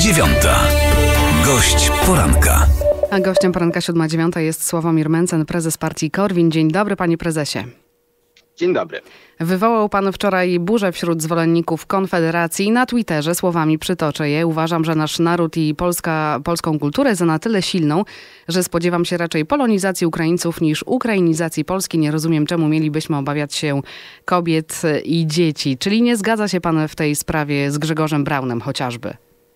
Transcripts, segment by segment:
7:09. Gość poranka. A gościem poranka 7:09 jest Sławomir Mencen, prezes partii Korwin. Dzień dobry, panie prezesie. Dzień dobry. Wywołał pan wczoraj burzę wśród zwolenników Konfederacji. Na Twitterze, słowami przytoczę je: uważam, że nasz naród i polską kulturę za na tyle silną, że spodziewam się raczej polonizacji Ukraińców niż ukrainizacji Polski. Nie rozumiem, czemu mielibyśmy obawiać się kobiet i dzieci. Czyli nie zgadza się pan w tej sprawie z Grzegorzem Braunem chociażby?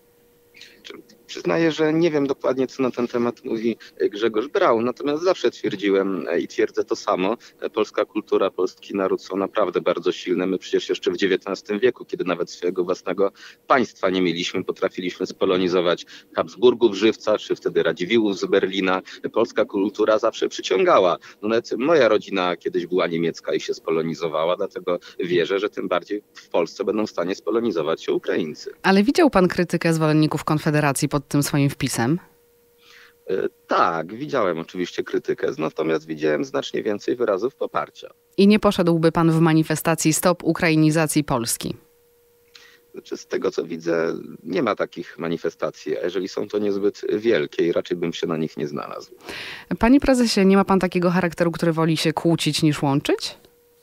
Przyznaję, że nie wiem dokładnie, co na ten temat mówi Grzegorz Braun, natomiast zawsze twierdziłem i twierdzę to samo. Polska kultura, polski naród są naprawdę bardzo silne. My przecież jeszcze w XIX wieku, kiedy nawet swojego własnego państwa nie mieliśmy, potrafiliśmy spolonizować Habsburgów Żywca, czy wtedy Radziwiłłów z Berlina. Polska kultura zawsze przyciągała. No nawet moja rodzina kiedyś była niemiecka i się spolonizowała, dlatego wierzę, że tym bardziej w Polsce będą w stanie spolonizować się Ukraińcy. Ale widział pan krytykę zwolenników Konfederacji pod tym swoim wpisem? Tak, widziałem oczywiście krytykę, natomiast widziałem znacznie więcej wyrazów poparcia. I nie poszedłby pan w manifestacji Stop Ukrainizacji Polski? Znaczy, z tego co widzę, nie ma takich manifestacji, a jeżeli są, to niezbyt wielkie i raczej bym się na nich nie znalazł. Panie prezesie, nie ma pan takiego charakteru, który woli się kłócić niż łączyć?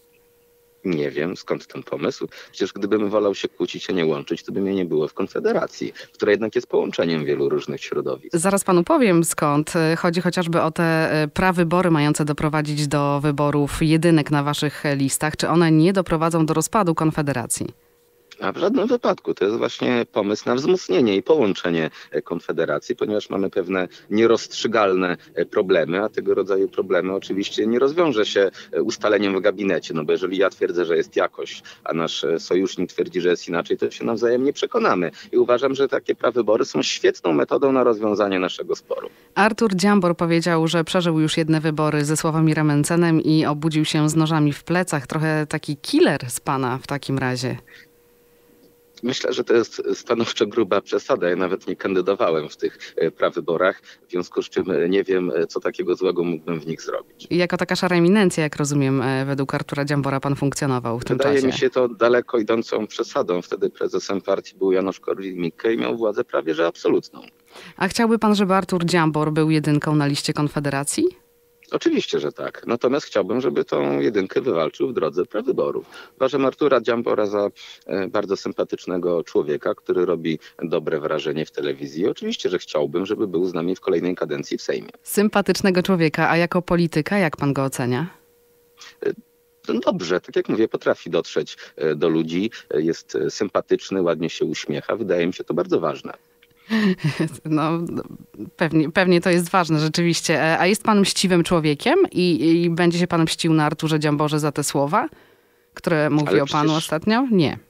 Nie wiem, skąd ten pomysł. Przecież gdybym wolał się kłócić, a nie łączyć, to by mnie nie było w Konfederacji, która jednak jest połączeniem wielu różnych środowisk. Zaraz panu powiem skąd. Chodzi chociażby o te prawybory mające doprowadzić do wyborów jedynek na waszych listach. Czy one nie doprowadzą do rozpadu Konfederacji? A w żadnym wypadku. To jest właśnie pomysł na wzmocnienie i połączenie Konfederacji, ponieważ mamy pewne nierozstrzygalne problemy, a tego rodzaju problemy oczywiście nie rozwiąże się ustaleniem w gabinecie. No bo jeżeli ja twierdzę, że jest jakoś, a nasz sojusznik twierdzi, że jest inaczej, to się nawzajem nie przekonamy. I uważam, że takie prawybory są świetną metodą na rozwiązanie naszego sporu. Artur Dziambor powiedział, że przeżył już jedne wybory ze Sławomirem Mencenem i obudził się z nożami w plecach. Trochę taki killer z pana w takim razie. Myślę, że to jest stanowczo gruba przesada. Ja nawet nie kandydowałem w tych prawyborach, w związku z czym nie wiem, co takiego złego mógłbym w nich zrobić. I jako taka szara eminencja, jak rozumiem, według Artura Dziambora pan funkcjonował w tym czasie. Wydaje mi się to daleko idącą przesadą. Wtedy prezesem partii był Janusz Korwin-Mikke i miał władzę prawie że absolutną. A chciałby pan, żeby Artur Dziambor był jedynką na liście Konfederacji? Oczywiście, że tak. Natomiast chciałbym, żeby tą jedynkę wywalczył w drodze prawyborów. Uważam Artura Dziambora za bardzo sympatycznego człowieka, który robi dobre wrażenie w telewizji. Oczywiście, że chciałbym, żeby był z nami w kolejnej kadencji w Sejmie. Sympatycznego człowieka, a jako polityka jak pan go ocenia? Dobrze, tak jak mówię, potrafi dotrzeć do ludzi, jest sympatyczny, ładnie się uśmiecha. Wydaje mi się to bardzo ważne. No, pewnie to jest ważne rzeczywiście. A jest pan mściwym człowiekiem i będzie się pan mścił na Arturze Dziamborze za te słowa, które mówi o panu ostatnio? Nie.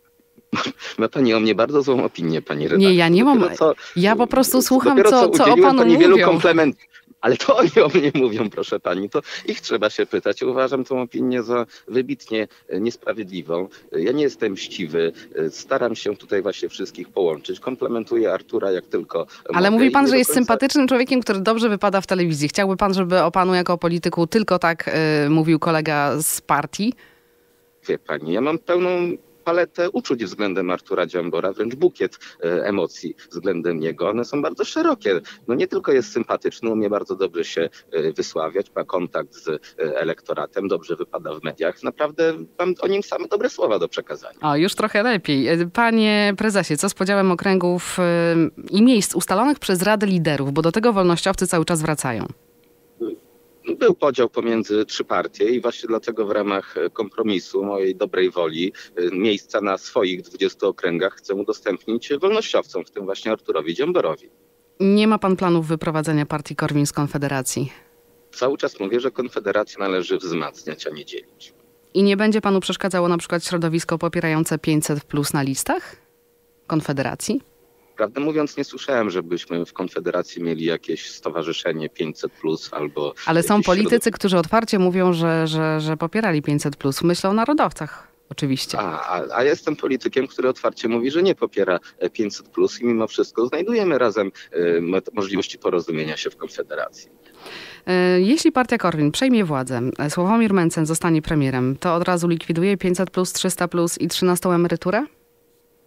Ma pani o mnie bardzo złą opinię, pani redaktor. Nie, ja nie mam. Ja po prostu słucham, co o panu mówią. Ale to oni o mnie mówią, proszę pani. To ich trzeba się pytać. Uważam tą opinię za wybitnie niesprawiedliwą. Ja nie jestem mściwy. Staram się tutaj właśnie wszystkich połączyć. Komplementuję Artura jak tylko Ale mogę. Mówi pan, że jest sympatycznym człowiekiem, który dobrze wypada w telewizji. Chciałby pan, żeby o panu jako o polityku tylko tak mówił kolega z partii? Wie pani, ja mam pełną paletę uczuć względem Artura Dziambora, wręcz bukiet emocji względem niego. One są bardzo szerokie. No nie tylko jest sympatyczny, umie bardzo dobrze się wysławiać, ma kontakt z elektoratem, dobrze wypada w mediach. Naprawdę mam o nim same dobre słowa do przekazania. O, już trochę lepiej. Panie prezesie, co z podziałem okręgów i miejsc ustalonych przez Radę Liderów, bo do tego wolnościowcy cały czas wracają? Był podział pomiędzy trzy partie i właśnie dlatego w ramach kompromisu, mojej dobrej woli, miejsca na swoich 20 okręgach chcę udostępnić wolnościowcom, w tym właśnie Arturowi Dziamborowi. Nie ma pan planów wyprowadzenia partii Korwin z Konfederacji? Cały czas mówię, że Konfederację należy wzmacniać, a nie dzielić. I nie będzie panu przeszkadzało na przykład środowisko popierające 500+ na listach Konfederacji? Prawdę mówiąc, nie słyszałem, żebyśmy w Konfederacji mieli jakieś stowarzyszenie 500+ albo... Ale są politycy, którzy otwarcie mówią, że popierali 500+. Myślą o narodowcach, oczywiście. A jestem politykiem, który otwarcie mówi, że nie popiera 500+ i mimo wszystko znajdujemy razem możliwości porozumienia się w Konfederacji. Jeśli partia Korwin przejmie władzę, Sławomir Mencen zostanie premierem, to od razu likwiduje 500+, 300+ i 13 emeryturę?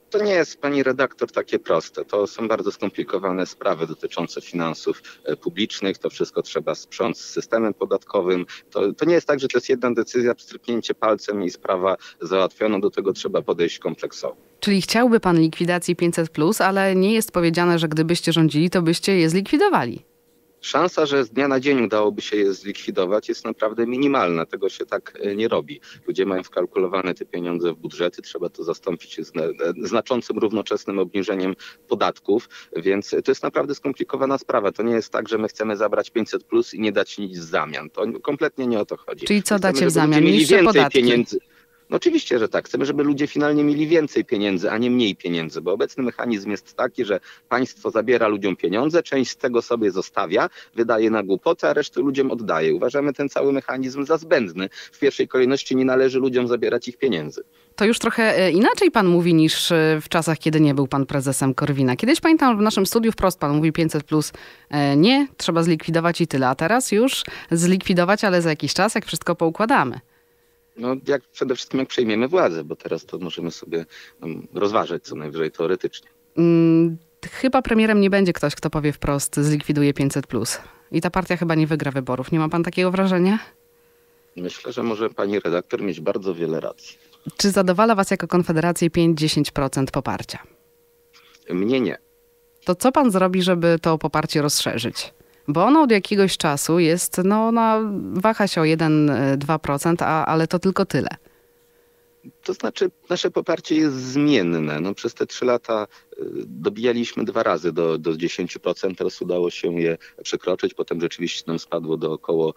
To nie jest, pani redaktor, takie proste. To są bardzo skomplikowane sprawy dotyczące finansów publicznych. To wszystko trzeba sprząc z systemem podatkowym. To nie jest tak, że to jest jedna decyzja, pstryknięcie palcem i sprawa załatwiona. Do tego trzeba podejść kompleksowo. Czyli chciałby pan likwidacji 500+, ale nie jest powiedziane, że gdybyście rządzili, to byście je zlikwidowali. Szansa, że z dnia na dzień udałoby się je zlikwidować, jest naprawdę minimalna. Tego się tak nie robi. Ludzie mają wkalkulowane te pieniądze w budżety, trzeba to zastąpić znaczącym, równoczesnym obniżeniem podatków, więc to jest naprawdę skomplikowana sprawa. To nie jest tak, że my chcemy zabrać 500+ i nie dać nic w zamian. To kompletnie nie o to chodzi. Czyli co Chcemy, dacie w żeby ludzie zamian? mieli Niższe więcej podatki. pieniędzy. No oczywiście, że tak. Chcemy, żeby ludzie finalnie mieli więcej pieniędzy, a nie mniej pieniędzy, bo obecny mechanizm jest taki, że państwo zabiera ludziom pieniądze, część z tego sobie zostawia, wydaje na głupoty, a resztę ludziom oddaje. Uważamy ten cały mechanizm za zbędny. W pierwszej kolejności nie należy ludziom zabierać ich pieniędzy. To już trochę inaczej pan mówi niż w czasach, kiedy nie był pan prezesem Korwina. Kiedyś pamiętam w naszym studiu wprost pan mówi 500+ nie, trzeba zlikwidować i tyle. A teraz już zlikwidować, ale za jakiś czas, jak wszystko poukładamy. No, przede wszystkim jak przejmiemy władzę, bo teraz to możemy sobie rozważać co najwyżej teoretycznie. Chyba premierem nie będzie ktoś, kto powie wprost, zlikwiduje 500+. I ta partia chyba nie wygra wyborów. Nie ma pan takiego wrażenia? Myślę, że może pani redaktor mieć bardzo wiele racji. Czy zadowala was jako Konfederację 5-10% poparcia? Mnie nie. To co pan zrobi, żeby to poparcie rozszerzyć? Bo ono od jakiegoś czasu jest, waha się o 1-2%, ale to tylko tyle. To znaczy nasze poparcie jest zmienne. No, przez te 3 lata dobijaliśmy 2 razy do 10%, teraz udało się je przekroczyć, potem rzeczywiście nam spadło do około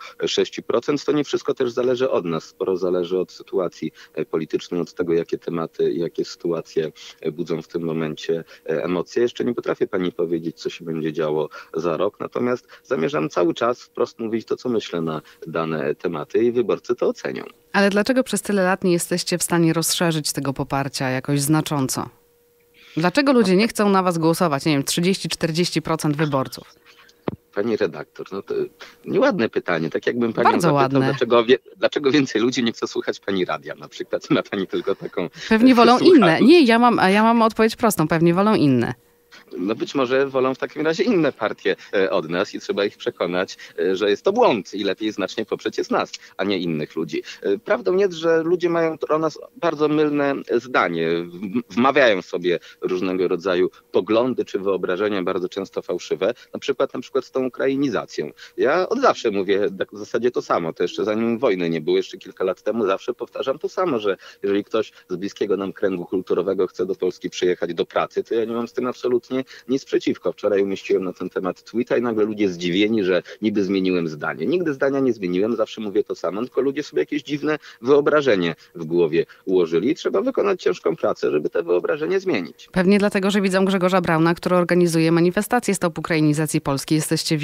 6%. To nie wszystko też zależy od nas, sporo zależy od sytuacji politycznej, od tego, jakie tematy, jakie sytuacje budzą w tym momencie emocje. Jeszcze nie potrafię pani powiedzieć, co się będzie działo za rok, natomiast zamierzam cały czas wprost mówić to, co myślę na dane tematy i wyborcy to ocenią. Ale dlaczego przez tyle lat nie jesteście w stanie rozszerzyć tego poparcia jakoś znacząco? Dlaczego ludzie nie chcą na was głosować? Nie wiem, 30-40% wyborców. Pani redaktor, no to nieładne pytanie. Tak jakbym panią Bardzo zapytał, ładne. dlaczego więcej ludzi nie chce słuchać pani radia na przykład. Ma pani tylko taką Pewnie wolą słuchawkę. inne. Nie, ja mam odpowiedź prostą. Pewnie wolą inne. No być może wolą w takim razie inne partie od nas i trzeba ich przekonać, że jest to błąd i lepiej znacznie poprzeć jest nas, a nie innych ludzi. Prawdą jest, że ludzie mają o nas bardzo mylne zdanie. Wmawiają sobie różnego rodzaju poglądy czy wyobrażenia, bardzo często fałszywe, na przykład z tą ukrainizacją. Ja od zawsze mówię w zasadzie to samo, to jeszcze zanim wojny nie było, jeszcze kilka lat temu zawsze powtarzam to samo, że jeżeli ktoś z bliskiego nam kręgu kulturowego chce do Polski przyjechać do pracy, to ja nie mam z tym absolutnie nic przeciwko. Wczoraj umieściłem na ten temat tweeta i nagle ludzie zdziwieni, że niby zmieniłem zdanie. Nigdy zdania nie zmieniłem, zawsze mówię to samo, tylko ludzie sobie jakieś dziwne wyobrażenie w głowie ułożyli i trzeba wykonać ciężką pracę, żeby te wyobrażenie zmienić. Pewnie dlatego, że widzą Grzegorza Brauna, który organizuje manifestację Stop Ukrainizacji Polski. Jesteście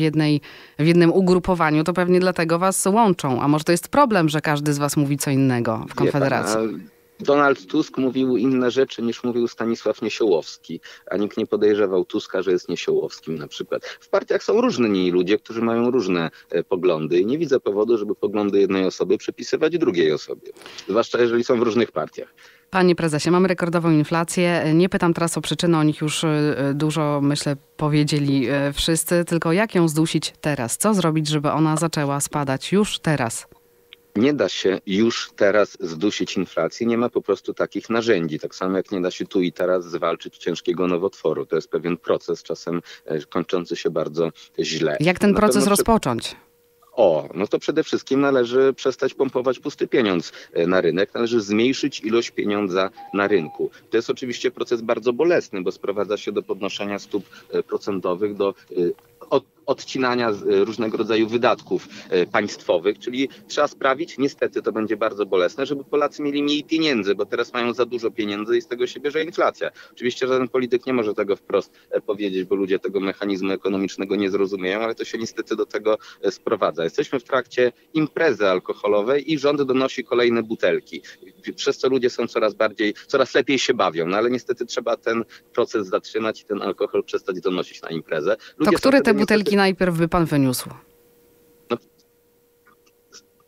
w jednym ugrupowaniu, to pewnie dlatego was łączą. A może to jest problem, że każdy z was mówi co innego w Konfederacji? Donald Tusk mówił inne rzeczy niż mówił Stanisław Niesiołowski, a nikt nie podejrzewał Tuska, że jest Niesiołowskim na przykład. W partiach są różni ludzie, którzy mają różne poglądy i nie widzę powodu, żeby poglądy jednej osoby przypisywać drugiej osobie, zwłaszcza jeżeli są w różnych partiach. Panie prezesie, mamy rekordową inflację. Nie pytam teraz o przyczyny, o nich już dużo, myślę, powiedzieli wszyscy, tylko jak ją zdusić teraz? Co zrobić, żeby ona zaczęła spadać już teraz? Nie da się już teraz zdusić inflacji, nie ma po prostu takich narzędzi. Tak samo jak nie da się tu i teraz zwalczyć ciężkiego nowotworu. To jest pewien proces, czasem kończący się bardzo źle. Jak ten proces rozpocząć? No to przede wszystkim należy przestać pompować pusty pieniądz na rynek, należy zmniejszyć ilość pieniądza na rynku. To jest oczywiście proces bardzo bolesny, bo sprowadza się do podnoszenia stóp procentowych, do odcinania różnego rodzaju wydatków państwowych, czyli trzeba sprawić, niestety to będzie bardzo bolesne, żeby Polacy mieli mniej pieniędzy, bo teraz mają za dużo pieniędzy i z tego się bierze inflacja. Oczywiście żaden polityk nie może tego wprost powiedzieć, bo ludzie tego mechanizmu ekonomicznego nie zrozumieją, ale to się niestety do tego sprowadza. Jesteśmy w trakcie imprezy alkoholowej i rząd donosi kolejne butelki, przez co ludzie są coraz lepiej się bawią, no ale niestety trzeba ten proces zatrzymać i ten alkohol przestać donosić na imprezę. To które te butelki najpierw by pan wyniósł?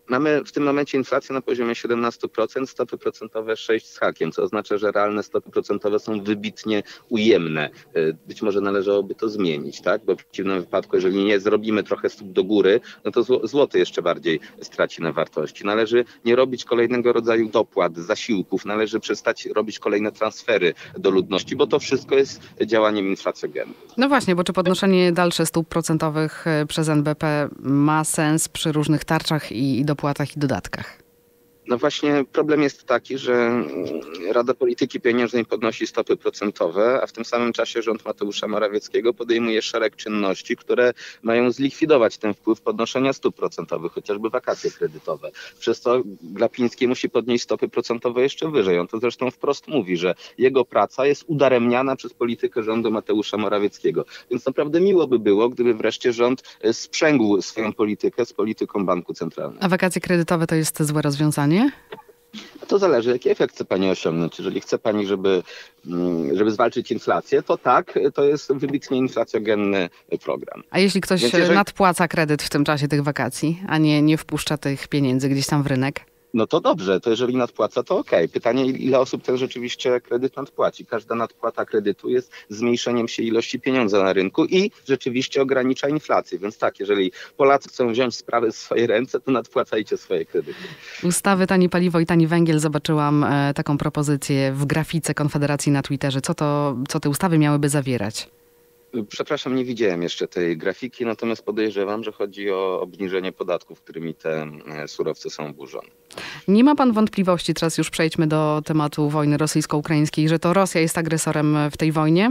Mamy w tym momencie inflację na poziomie 17%, stopy procentowe 6 z hakiem, co oznacza, że realne stopy procentowe są wybitnie ujemne. Być może należałoby to zmienić, tak? Bo w przeciwnym wypadku, jeżeli nie zrobimy trochę stóp do góry, no to złoty jeszcze bardziej straci na wartości. Należy nie robić kolejnego rodzaju dopłat, zasiłków, należy przestać robić kolejne transfery do ludności, bo to wszystko jest działaniem inflacjogennym. No właśnie, bo czy podnoszenie dalsze stóp procentowych przez NBP ma sens przy różnych tarczach i dopłatach i dodatkach? No właśnie problem jest taki, że Rada Polityki Pieniężnej podnosi stopy procentowe, a w tym samym czasie rząd Mateusza Morawieckiego podejmuje szereg czynności, które mają zlikwidować ten wpływ podnoszenia stóp procentowych, chociażby wakacje kredytowe. Przez to Glapiński musi podnieść stopy procentowe jeszcze wyżej. On to zresztą wprost mówi, że jego praca jest udaremniana przez politykę rządu Mateusza Morawieckiego. Więc naprawdę miło by było, gdyby wreszcie rząd sprzęgł swoją politykę z polityką Banku Centralnego. A wakacje kredytowe to jest złe rozwiązanie? To zależy, jaki efekt chce pani osiągnąć. Jeżeli chce pani, żeby zwalczyć inflację, to tak, to jest wybitnie inflacjogenny program. A jeśli ktoś nadpłaca kredyt w tym czasie tych wakacji, a nie wpuszcza tych pieniędzy gdzieś tam w rynek? No to dobrze, to jeżeli nadpłaca, to okej. Pytanie, ile osób ten rzeczywiście kredyt nadpłaci. Każda nadpłata kredytu jest zmniejszeniem się ilości pieniądza na rynku i rzeczywiście ogranicza inflację. Więc tak, jeżeli Polacy chcą wziąć sprawy w swoje ręce, to nadpłacajcie swoje kredyty. Ustawy Tani Paliwo i Tani Węgiel. Zobaczyłam taką propozycję w grafice Konfederacji na Twitterze. Co te ustawy miałyby zawierać? Przepraszam, nie widziałem jeszcze tej grafiki, natomiast podejrzewam, że chodzi o obniżenie podatków, którymi te surowce są oburzone. Nie ma pan wątpliwości, teraz już przejdźmy do tematu wojny rosyjsko-ukraińskiej, że to Rosja jest agresorem w tej wojnie?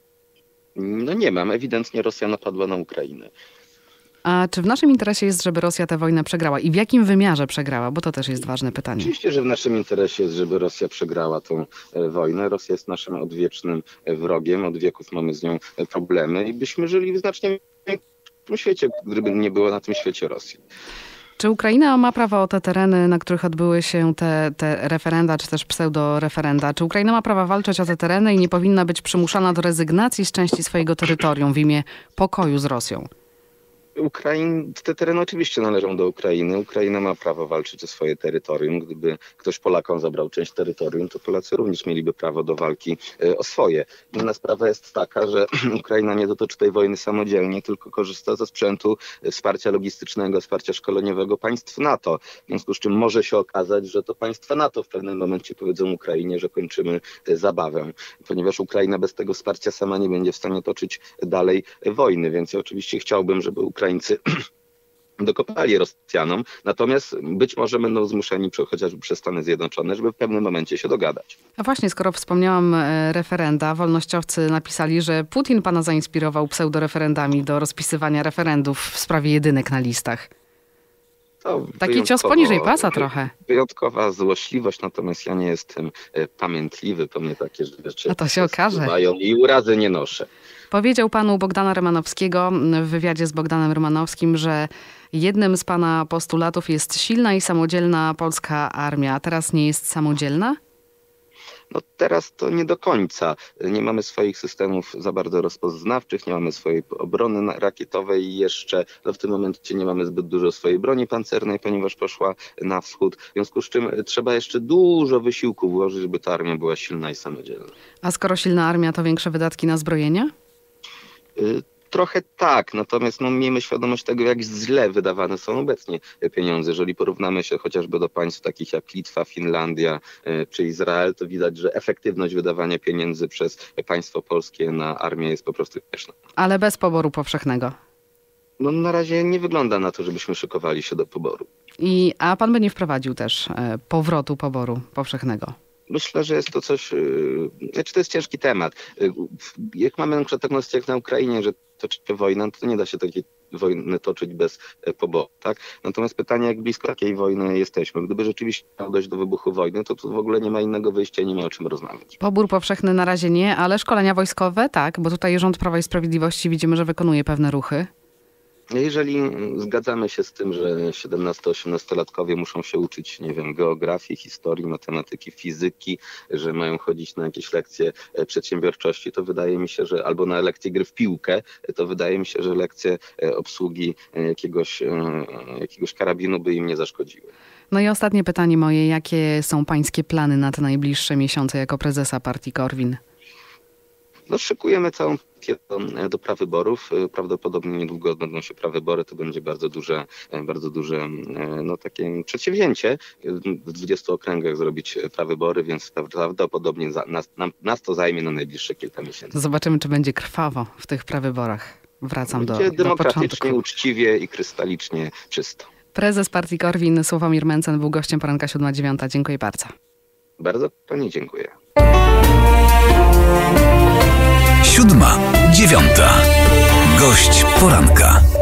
No nie mam. Ewidentnie Rosja napadła na Ukrainę. A czy w naszym interesie jest, żeby Rosja tę wojnę przegrała? I w jakim wymiarze przegrała? Bo to też jest ważne pytanie. Oczywiście, że w naszym interesie jest, żeby Rosja przegrała tą wojnę. Rosja jest naszym odwiecznym wrogiem. Od wieków mamy z nią problemy i byśmy żyli w znacznie większym świecie, gdyby nie było na tym świecie Rosji. Czy Ukraina ma prawo o te tereny, na których odbyły się te referenda, czy też pseudoreferenda? Czy Ukraina ma prawo walczyć o te tereny i nie powinna być przymuszana do rezygnacji z części swojego terytorium w imię pokoju z Rosją? Te tereny oczywiście należą do Ukrainy. Ukraina ma prawo walczyć o swoje terytorium. Gdyby ktoś Polakom zabrał część terytorium, to Polacy również mieliby prawo do walki o swoje. Inna sprawa jest taka, że Ukraina nie dotoczy tej wojny samodzielnie, tylko korzysta ze sprzętu, wsparcia logistycznego, wsparcia szkoleniowego państw NATO. W związku z czym może się okazać, że to państwa NATO w pewnym momencie powiedzą Ukrainie, że kończymy zabawę. Ponieważ Ukraina bez tego wsparcia sama nie będzie w stanie toczyć dalej wojny. Więc ja oczywiście chciałbym, żeby Ukraińcy dokopali Rosjanom, natomiast być może będą zmuszeni chociażby przez Stany Zjednoczone, żeby w pewnym momencie się dogadać. A właśnie, skoro wspomniałam referenda, wolnościowcy napisali, że Putin pana zainspirował pseudoreferendami do rozpisywania referendów w sprawie jedynek na listach. Taki cios poniżej pasa trochę. Wyjątkowa złośliwość, natomiast ja nie jestem pamiętliwy, to mnie takie rzeczy a to się okaże. I urazy nie noszę. Powiedział pan u Bogdana Rymanowskiego w wywiadzie z Bogdanem Rymanowskim, że jednym z pana postulatów jest silna i samodzielna polska armia. A teraz nie jest samodzielna? No teraz to nie do końca. Nie mamy swoich systemów za bardzo rozpoznawczych, nie mamy swojej obrony rakietowej i jeszcze w tym momencie nie mamy zbyt dużo swojej broni pancernej, ponieważ poszła na wschód. W związku z czym trzeba jeszcze dużo wysiłku włożyć, żeby ta armia była silna i samodzielna. A skoro silna armia, to większe wydatki na zbrojenie? Trochę tak, natomiast miejmy świadomość tego, jak źle wydawane są obecnie pieniądze. Jeżeli porównamy się chociażby do państw takich jak Litwa, Finlandia czy Izrael, to widać, że efektywność wydawania pieniędzy przez państwo polskie na armię jest po prostu śmieszna. Ale bez poboru powszechnego? No na razie nie wygląda na to, żebyśmy szykowali się do poboru. A pan by nie wprowadził też powrotu poboru powszechnego? Myślę, że jest to coś, to jest ciężki temat. Jak mamy na przykład taką sytuację jak na Ukrainie, że toczy się wojna, to nie da się takiej wojny toczyć bez poboru, tak? Natomiast pytanie, jak blisko takiej wojny jesteśmy. Gdyby rzeczywiście miało dojść do wybuchu wojny, to tu w ogóle nie ma innego wyjścia, nie ma o czym rozmawiać. Pobór powszechny na razie nie, ale szkolenia wojskowe tak, bo tutaj rząd Prawa i Sprawiedliwości widzimy, że wykonuje pewne ruchy. Jeżeli zgadzamy się z tym, że 17-18-latkowie muszą się uczyć, nie wiem, geografii, historii, matematyki, fizyki, że mają chodzić na jakieś lekcje przedsiębiorczości, to wydaje mi się, że albo na lekcje gry w piłkę, to wydaje mi się, że lekcje obsługi jakiegoś karabinu by im nie zaszkodziły. No i ostatnie pytanie moje. Jakie są pańskie plany na te najbliższe miesiące jako prezesa partii Korwin? No, szykujemy całą partię do prawyborów. Prawdopodobnie niedługo odbędą się prawybory. To będzie bardzo duże takie przedsięwzięcie. W 20 okręgach zrobić prawybory, więc prawdopodobnie nas to zajmie na najbliższe kilka miesięcy. Zobaczymy, czy będzie krwawo w tych prawyborach. Wracam do demokratycznie, początku. Uczciwie i krystalicznie czysto. Prezes partii Korwin Sławomir Mencen był gościem poranka 7:09. Dziękuję bardzo. Bardzo pani dziękuję. 7:09. Gość poranka.